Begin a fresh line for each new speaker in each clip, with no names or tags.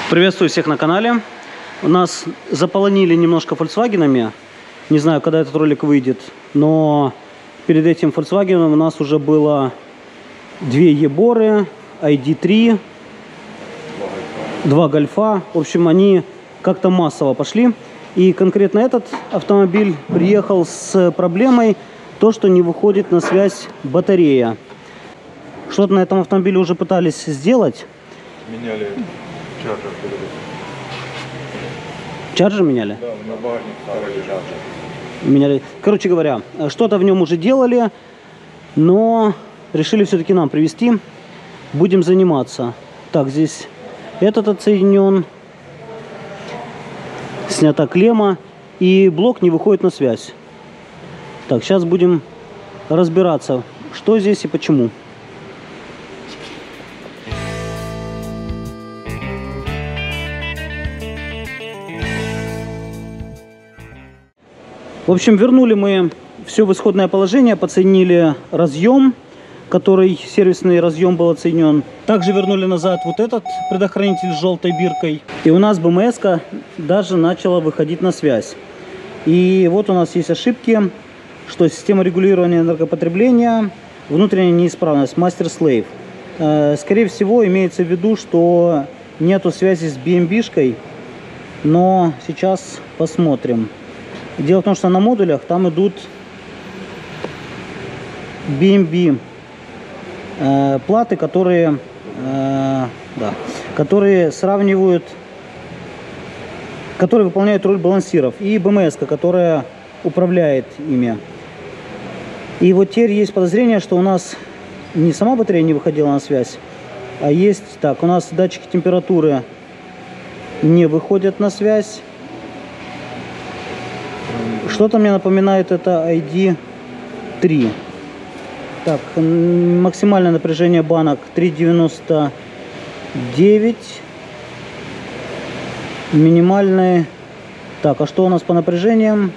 Приветствую всех на канале. У нас заполонили немножко Volkswagen'ами. Не знаю, когда этот ролик выйдет, но перед этим Volkswagen у нас уже было 2 Еборы, ID3, 2 Гольфа. В общем, они как-то массово пошли. И конкретно этот автомобиль приехал с проблемой, то, что не выходит на связь батарея. Что-то на этом автомобиле уже пытались сделать.
Меняли чарджер.
Чарджер меняли?
Да, на багажник старый чарджер.
Меняли. Короче говоря, что-то в нем уже делали, но решили все-таки нам привезти. Будем заниматься. Так, здесь этот отсоединен. Снята клемма. И блок не выходит на связь. Так, сейчас будем разбираться, что здесь и почему. В общем, вернули мы все в исходное положение, подсоединили разъем, который сервисный разъем был отсоединен. Также вернули назад вот этот предохранитель с желтой биркой. И у нас БМС-ка даже начала выходить на связь. И вот у нас есть ошибки, что система регулирования энергопотребления, внутренняя неисправность, мастер-слейв. Скорее всего, имеется в виду, что нету связи с BMB-шкой, но сейчас посмотрим. Дело в том, что на модулях там идут BMB платы, которые сравнивают, которые выполняют роль балансиров, и БМС, которая управляет ими. И вот теперь есть подозрение, что у нас не сама батарея не выходила на связь, а есть так, у нас датчики температуры не выходят на связь. Что-то мне напоминает это ID3. Так, максимальное напряжение банок 3,99. Минимальное. Так, а что у нас по напряжениям?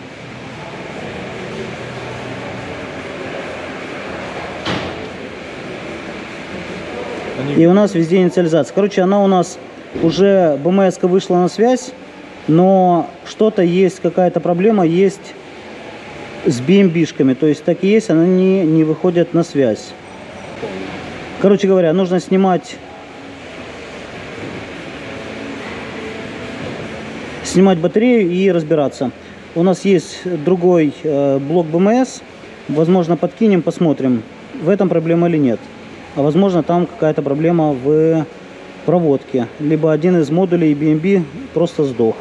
И у нас везде инициализация. Короче, она у нас уже БМС-ка вышла на связь. Но что-то есть, какая-то проблема есть с BMB-шками. То есть так и есть, они не выходят на связь. Короче говоря, нужно снимать батарею и разбираться. У нас есть другой блок БМС. Возможно, подкинем, посмотрим, в этом проблема или нет. А возможно, там какая-то проблема в проводке. Либо один из модулей BMB просто сдох.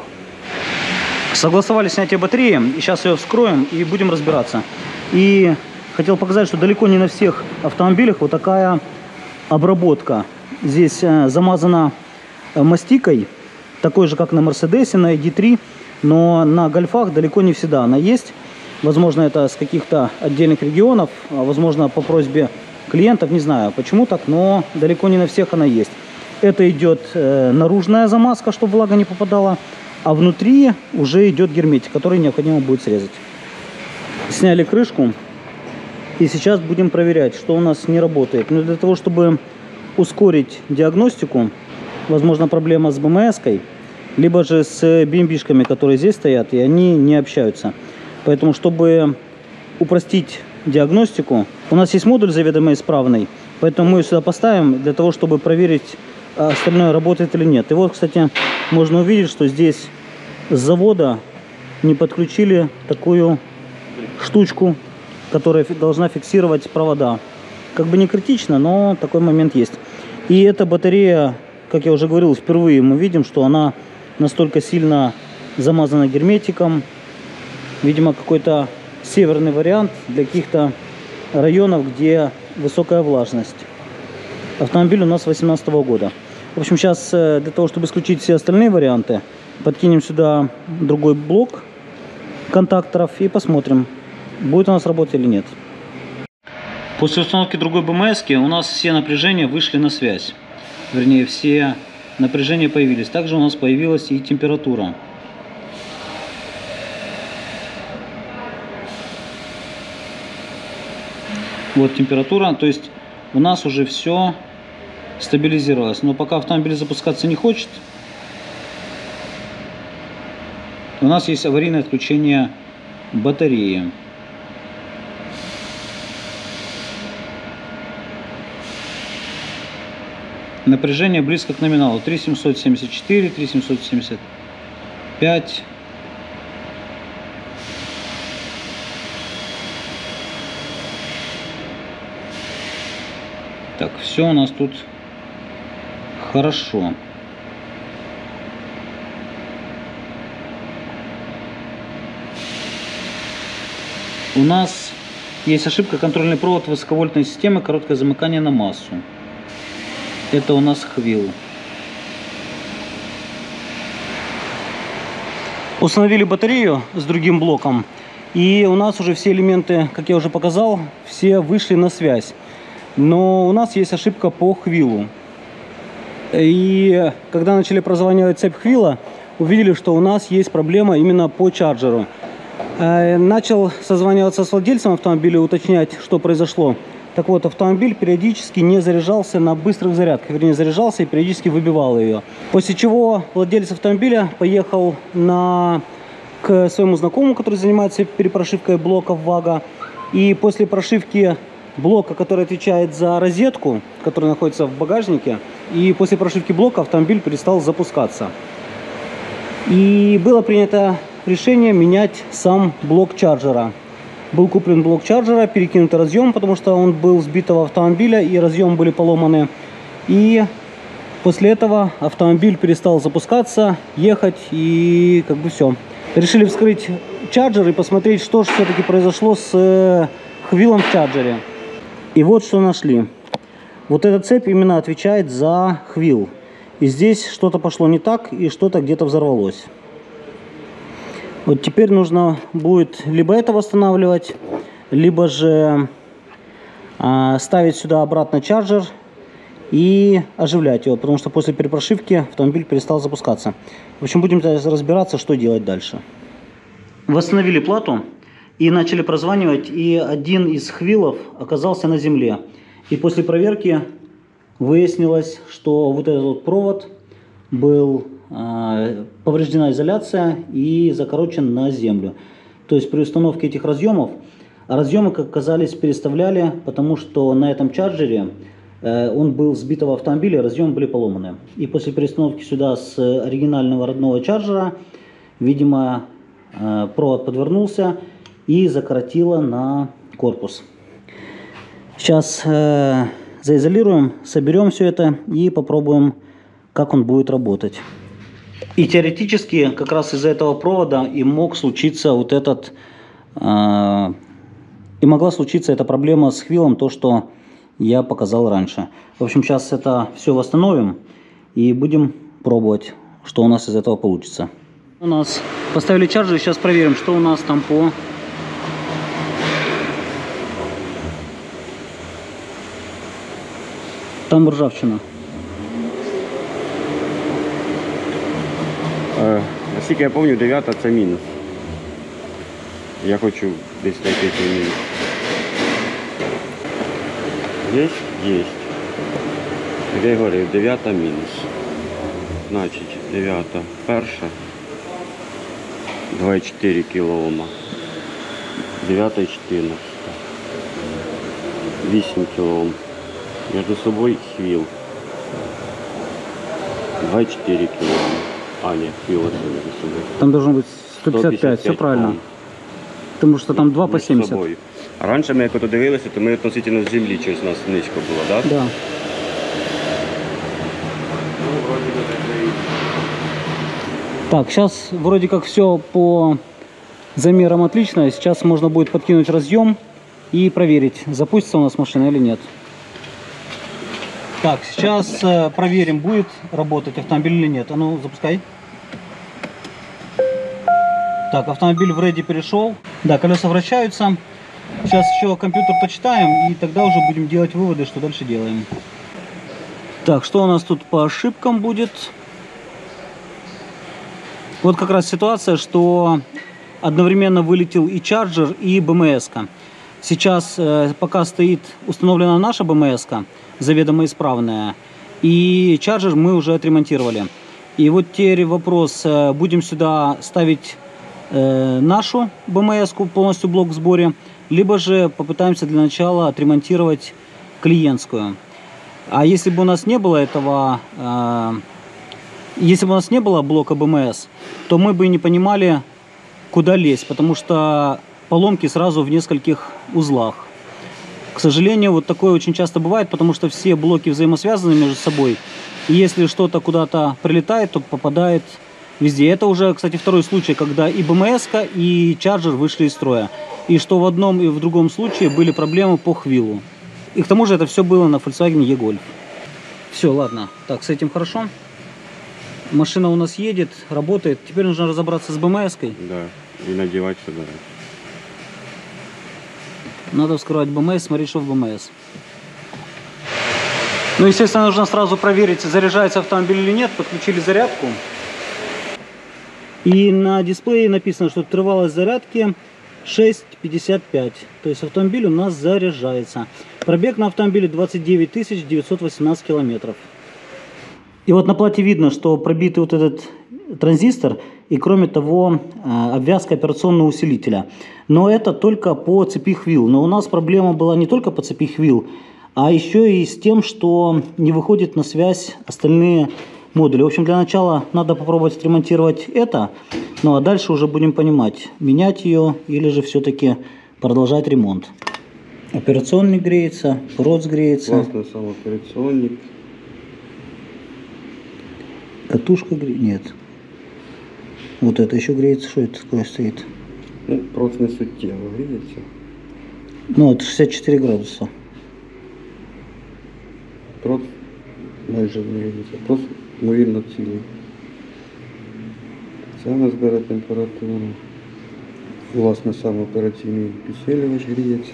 Согласовали снятие батареи, и сейчас ее вскроем и будем разбираться. И хотел показать, что далеко не на всех автомобилях вот такая обработка. Здесь замазана мастикой, такой же, как на Мерседесе, на ID3, но на Гольфах далеко не всегда она есть. Возможно, это с каких-то отдельных регионов, а возможно, по просьбе клиентов, не знаю почему так, но далеко не на всех она есть. Это идет наружная замазка, чтобы влага не попадала. А внутри уже идет герметик, который необходимо будет срезать. Сняли крышку. И сейчас будем проверять, что у нас не работает. Но для того, чтобы ускорить диагностику, возможно, проблема с БМС-кой, либо же с BMB-шками, которые здесь стоят, и они не общаются. Поэтому, чтобы упростить диагностику, у нас есть модуль заведомо исправный, поэтому мы его сюда поставим для того, чтобы проверить, остальное работает или нет. И вот, кстати, можно увидеть, что здесь с завода не подключили такую штучку, которая должна фиксировать провода. Как бы не критично, но такой момент есть. И эта батарея, как я уже говорил, впервые мы видим, что она настолько сильно замазана герметиком. Видимо, какой-то северный вариант для каких-то районов, где высокая влажность. Автомобиль у нас 2018 года. В общем, сейчас для того, чтобы исключить все остальные варианты, подкинем сюда другой блок контакторов и посмотрим, будет у нас работать или нет. После установки другой БМС-ки у нас все напряжения вышли на связь. Вернее, все напряжения появились. Также у нас появилась и температура. Вот температура, то есть у нас уже все стабилизировалось. Но пока автомобиль запускаться не хочет, У нас есть аварийное отключение батареи. Напряжение близко к номиналу. 3774, 3775. Так, все у нас тут хорошо. У нас есть ошибка: контрольный провод высоковольтной системы, короткое замыкание на массу. Это у нас хвил. Установили батарею с другим блоком, и у нас уже все элементы, как я уже показал, все вышли на связь. Но у нас есть ошибка по хвилу. И когда начали прозванивать цепь хвила, увидели, что у нас есть проблема именно по чарджеру. Начал созваниваться с владельцем автомобиля, уточнять, что произошло. Так вот, автомобиль периодически не заряжался на быстрых зарядках, вернее, заряжался и периодически выбивал ее. После чего владелец автомобиля поехал к своему знакомому, который занимается перепрошивкой блоков ВАГа. И после прошивки блока, который отвечает за розетку, которая находится в багажнике, и после прошивки блока автомобиль перестал запускаться. И было принято решение менять сам блок чарджера. Был куплен блок чарджера, перекинутый разъем, потому что он был сбитого автомобиля и разъемы были поломаны. И после этого автомобиль перестал запускаться, ехать, и как бы все. Решили вскрыть чарджер и посмотреть, что же все-таки произошло с хвилом в чарджере. И вот что нашли. Вот эта цепь именно отвечает за хвил. И здесь что-то пошло не так, и что-то где-то взорвалось. Вот теперь нужно будет либо это восстанавливать, либо же ставить сюда обратно чарджер и оживлять его, потому что после перепрошивки автомобиль перестал запускаться. В общем, будем разбираться, что делать дальше. Восстановили плату и начали прозванивать, и один из хвилов оказался на земле. И после проверки выяснилось, что вот этот вот провод был повреждена изоляция и закорочен на землю. То есть при установке этих разъемов, разъемы, как оказались, переставляли, потому что на этом чарджере он был сбитого автомобиля, разъемы были поломаны. И после перестановки сюда с оригинального родного чарджера, видимо, провод подвернулся и закоротило на корпус. Сейчас заизолируем, соберем все это и попробуем, как он будет работать. И теоретически как раз из-за этого провода и мог случиться вот этот, и могла случиться эта проблема с хвилом, то, что я показал раньше. В общем, сейчас это все восстановим и будем пробовать, что у нас из этого получится. У нас поставили чарджер, сейчас проверим, что у нас там по... Там ржавчина.
Наскільки я пам'ятаю, 9 це мінус. Я хочу десь знайти цей мінус. Є. Як я говорив, 9 мінус. Значить, 9 перша. 2,4 кОм. 9 14. 8 кОм. Между собой хвил. 2,4 кОм. А, нет, хвил это между собой.
Там должно быть 155, все правильно.
Ком.
Потому що там 2 по 70.
Собою. А раніше ми, як ото дивилися, то ми относительно з землі щось у нас низько було, так?
Да. Так, сейчас вроде как все по замерам отлично. Сейчас можно будет подкинуть разъем и проверить, запустится у нас машина или нет. Так, сейчас проверим, будет работать автомобиль или нет. А ну, запускай. Так, автомобиль в рейде перешел. Да, колеса вращаются. Сейчас еще компьютер почитаем, и тогда уже будем делать выводы, что дальше делаем. Так, что у нас тут по ошибкам будет? Вот как раз ситуация, что одновременно вылетел и чарджер, и БМС-ка. Сейчас пока стоит установлена наша БМС-ка, заведомо исправная, и чарджер мы уже отремонтировали. И вот теперь вопрос, будем сюда ставить нашу БМС-ку, полностью блок в сборе, либо же попытаемся для начала отремонтировать клиентскую. А если бы у нас не было этого, если бы у нас не было блока БМС, то мы бы не понимали, куда лезть, потому что поломки сразу в нескольких узлах. К сожалению, вот такое очень часто бывает, потому что все блоки взаимосвязаны между собой. И если что-то куда-то прилетает, то попадает везде. Это уже, кстати, второй случай, когда и БМС-ка, и чарджер вышли из строя. И что в одном и в другом случае были проблемы по хвилу. И к тому же это все было на Volkswagen E-Golf. Все, ладно. Так, с этим хорошо. Машина у нас едет, работает. Теперь нужно разобраться с БМС-кой.
Да, и надевать сюда.
Надо вскрывать БМС, смотреть, что в БМС. Ну, естественно, нужно сразу проверить, заряжается автомобиль или нет. Подключили зарядку. И на дисплее написано, что отрывалась зарядки 6,55. То есть автомобиль у нас заряжается. Пробег на автомобиле 29 918 километров. И вот на плате видно, что пробитый вот этот транзистор и, кроме того, обвязка операционного усилителя. Но это только по цепи хвил. Но у нас проблема была не только по цепи хвил, а еще и с тем, что не выходит на связь остальные модули. В общем, для начала надо попробовать отремонтировать это. Ну а дальше уже будем понимать, менять ее или же все-таки продолжать ремонт. Операционник греется, ПРОЦ греется.
Классный сам операционник.
Катушка греется? Нет. Вот это еще греется. Что это такое стоит?
Ну, просто на суть тела, видите?
Ну, это 64 градуса.
Просто майже не видите. Просто ймовірно цілий. Це у нас бере температуру. Власне, сам операційний підсилювач гріється.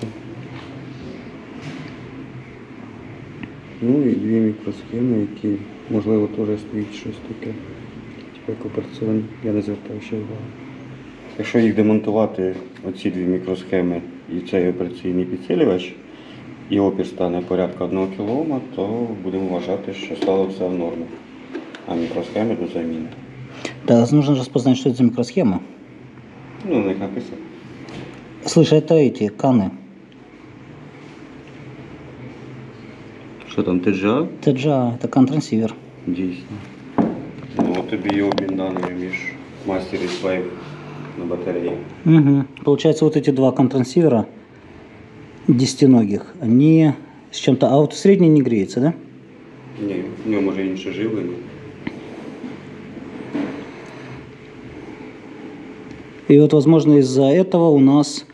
Ну і дві мікросхеми, які, можливо, теж стоїть щось таке. Типу як операційний, я не звертав ще увагу. Якщо їх демонтувати, оці дві мікросхеми і цей операційний підсилювач, і опір стане порядка 1 кОм, то будемо вважати, що стало все в нормі. А мікросхеми до заміни.
Да, нужно распознать, что это за микросхема.
Ну, на них написано.
Слышь, это эти каны.
Що там, TGA?
TGA, это кан-трансивер.
Дійсно. Ну, от тобі і обмін даними між мастер і слайв на батареї.
Угу. Получается, вот эти два кан-трансивера десятиногих, они с чем-то... А вот средний не греется, да?
Ні, в нього може інше живлення.
И вот, возможно, из-за этого у нас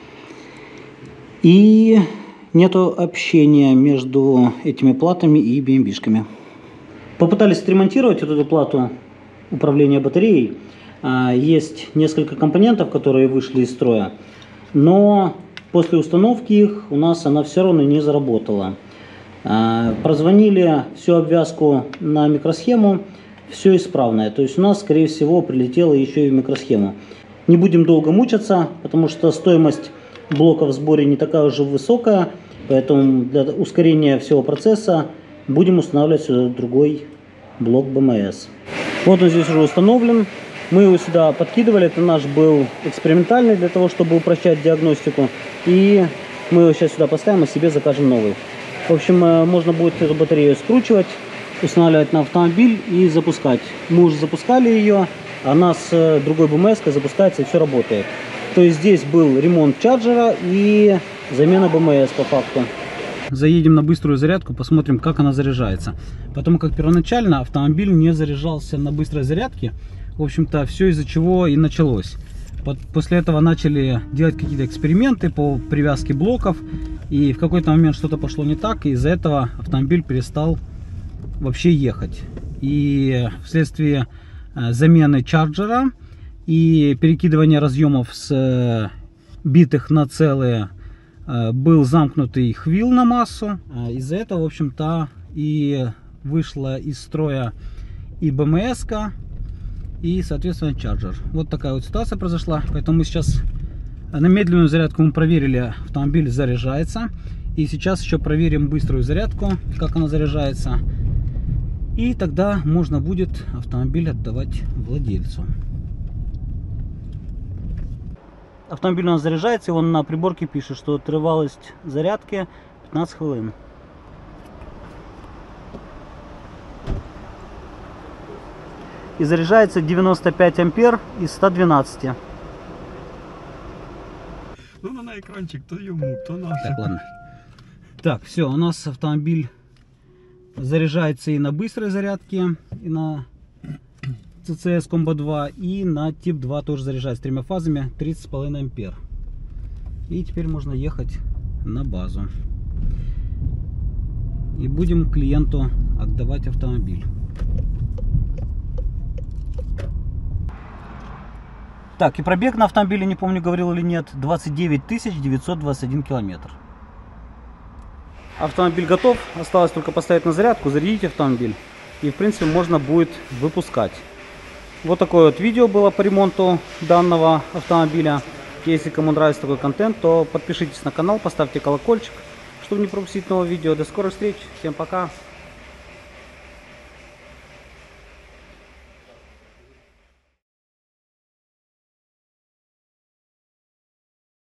и нету общения между этими платами и BMB-шками. Попытались отремонтировать вот эту плату управления батареей. Есть несколько компонентов, которые вышли из строя, но после установки их у нас она все равно не заработала. Прозвонили всю обвязку на микросхему, все исправное. То есть у нас, скорее всего, прилетело еще и в микросхему. Не будем долго мучиться, потому что стоимость блока в сборе не такая уже высокая, поэтому для ускорения всего процесса будем устанавливать сюда другой блок БМС. Вот он здесь уже установлен. Мы его сюда подкидывали, это наш был экспериментальный для того, чтобы упрощать диагностику. И мы его сейчас сюда поставим и себе закажем новый. В общем, можно будет эту батарею скручивать, устанавливать на автомобиль и запускать. Мы уже запускали ее. Она с другой БМС-кой запускается и все работает. То есть здесь был ремонт чарджера и замена БМС по факту. Заедем на быструю зарядку, посмотрим, как она заряжается. Потому как первоначально автомобиль не заряжался на быстрой зарядке. В общем-то, все из-за чего и началось. После этого начали делать какие-то эксперименты по привязке блоков. И в какой-то момент что-то пошло не так. И из-за этого автомобиль перестал вообще ехать. И вследствие замены чарджера и перекидывания разъемов с битых на целые был замкнутый хвил на массу. Из-за этого, в общем-то, и вышла из строя и БМС-ка, и, соответственно, чарджер. Вот такая вот ситуация произошла. Поэтому мы сейчас на медленную зарядку мы проверили, автомобиль заряжается. И сейчас еще проверим быструю зарядку, как она заряжается. И тогда можно будет автомобиль отдавать владельцу. автомобиль у нас заряжается, и он на приборке пишет, что тривалость зарядки 15 хвилин. И заряжается 95 ампер из 112.
Ну, на экранчик, то ему, то наше.
Так, ладно. Так, все, у нас автомобиль заряжается и на быстрой зарядке, и на CCS Combo 2, и на Тип 2 тоже заряжается тремя фазами, 30,5 ампер. И теперь можно ехать на базу. И будем клиенту отдавать автомобиль. Так, и пробег на автомобиле, не помню, говорил или нет, 29 921 километр. Автомобиль готов, осталось только поставить на зарядку, зарядить автомобиль, и в принципе можно будет выпускать. Вот такое вот видео было по ремонту данного автомобиля. Если кому нравится такой контент, то подпишитесь на канал, поставьте колокольчик, чтобы не пропустить новые видео. До скорых встреч, всем пока!